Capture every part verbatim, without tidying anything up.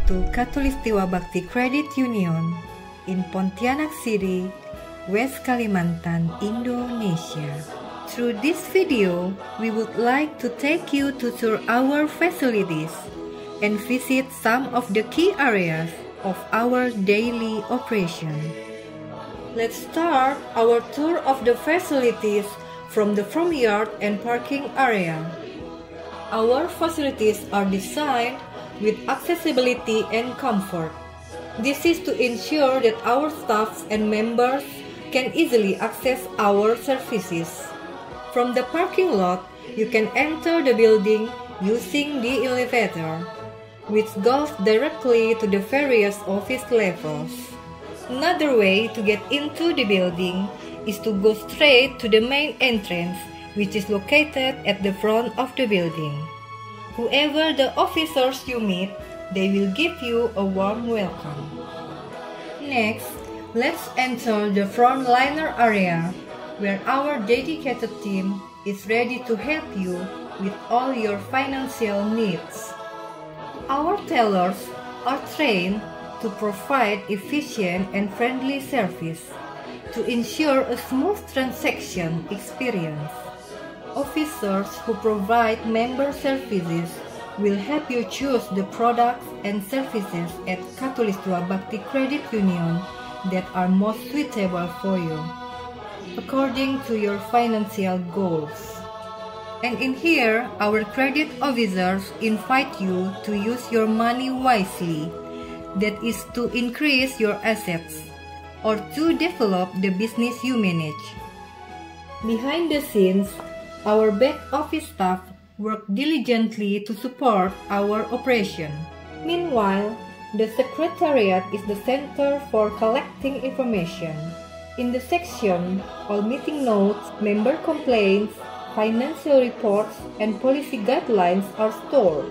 to Khatulistiwa Bhakti Credit Union in Pontianak City, West Kalimantan, Indonesia. Through this video, we would like to take you to tour our facilities and visit some of the key areas of our daily operation. Let's start our tour of the facilities from the front yard and parking area. Our facilities are designed with accessibility and comfort. This is to ensure that our staffs and members can easily access our services. From the parking lot, you can enter the building using the elevator, which goes directly to the various office levels. Another way to get into the building is to go straight to the main entrance, which is located at the front of the building. Whoever the officers you meet, they will give you a warm welcome. Next, let's enter the frontliner area, where our dedicated team is ready to help you with all your financial needs. Our tellers are trained to provide efficient and friendly service to ensure a smooth transaction experience. Officers who provide member services will help you choose the products and services at Khatulistiwa Bhakti Credit Union that are most suitable for you, according to your financial goals. And in here, our credit officers invite you to use your money wisely, that is to increase your assets or to develop the business you manage. Behind the scenes, our back office staff work diligently to support our operation. Meanwhile, the Secretariat is the center for collecting information. In the section, all meeting notes, member complaints, financial reports, and policy guidelines are stored.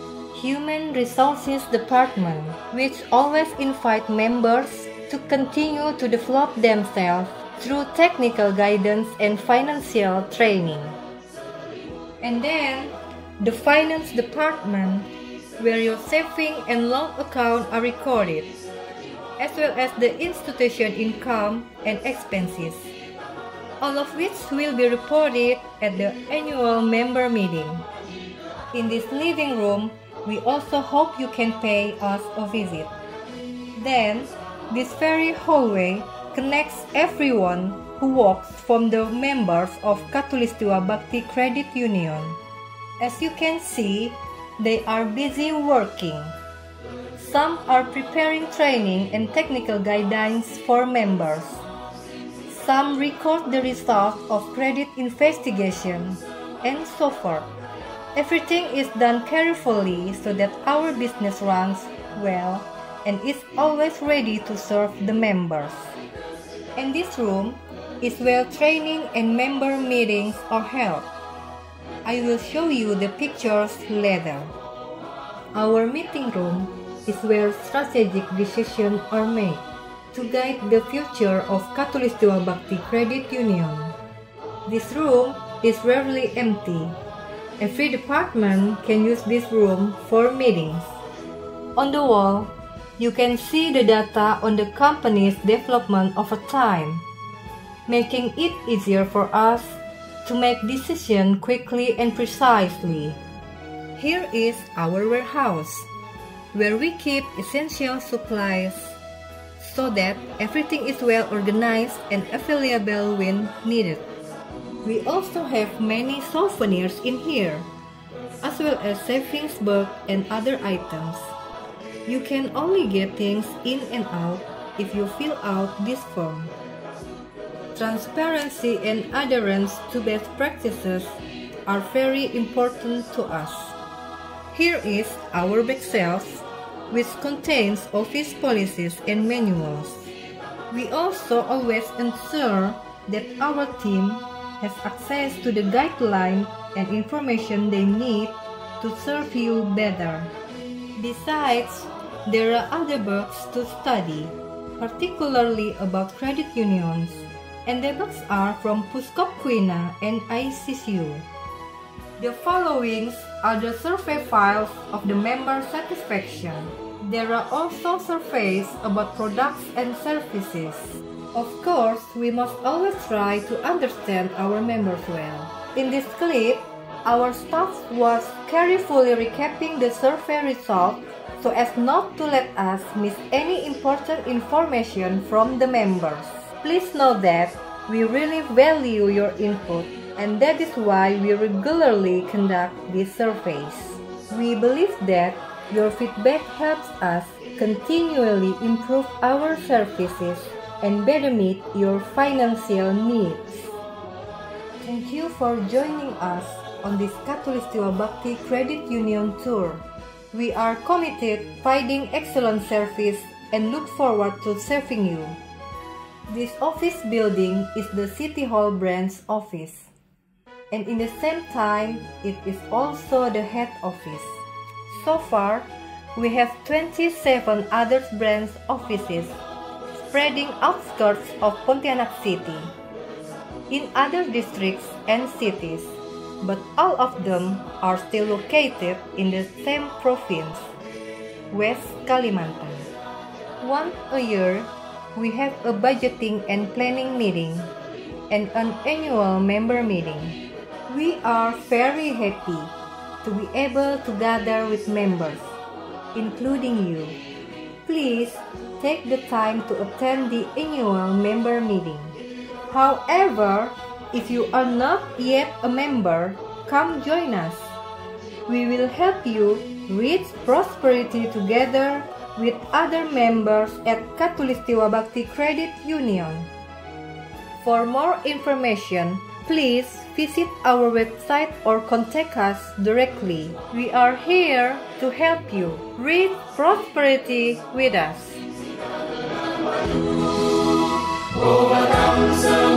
Human Resources Department, which always invite members to continue to develop themselves through technical guidance and financial training. And then, the Finance Department, where your saving and loan account are recorded, as well as the institution income and expenses, all of which will be reported at the annual member meeting. In this living room, we also hope you can pay us a visit. Then, this very hallway connects everyone who walks from the members of Khatulistiwa Bhakti Credit Union. As you can see, they are busy working. Some are preparing training and technical guidance for members. Some record the results of credit investigation, and so forth. Everything is done carefully so that our business runs well and is always ready to serve the members. In this room is where training and member meetings are held. I will show you the pictures later. Our meeting room is where strategic decisions are made to guide the future of Khatulistiwa Bhakti Credit Union. This room is rarely empty. Every department can use this room for meetings. On the wall, you can see the data on the company's development over time, making it easier for us to make decisions quickly and precisely. Here is our warehouse, where we keep essential supplies so that everything is well organized and available when needed. We also have many souvenirs in here, as well as savings book and other items. You can only get things in and out if you fill out this form. Transparency and adherence to best practices are very important to us. Here is our back shelf, which contains office policies and manuals. We also always ensure that our team has access to the guidelines and information they need to serve you better. Besides, there are other books to study, particularly about credit unions, and the books are from Puskop Kuina and I C C U. The following are the survey files of the member satisfaction. There are also surveys about products and services. Of course, we must always try to understand our members well. In this clip, our staff was carefully recapping the survey results so as not to let us miss any important information from the members. Please know that we really value your input, and that is why we regularly conduct these surveys. We believe that your feedback helps us continually improve our services and better meet your financial needs. Thank you for joining us on this Khatulistiwa Bhakti Credit Union tour. We are committed to providing excellent service and look forward to serving you. This office building is the City Hall branch office, and in the same time, it is also the head office. So far, we have twenty-seven other branch offices spreading outskirts of Pontianak City, in other districts and cities, but all of them are still located in the same province, West Kalimantan. Once a year, we have a budgeting and planning meeting and an annual member meeting. We are very happy to be able to gather with members, including you. Please take the time to attend the annual member meeting. However, if you are not yet a member, come join us. We will help you reach prosperity together with other members at Khatulistiwa Bhakti Credit Union. For more information, please visit our website or contact us directly. We are here to help you reach prosperity with us.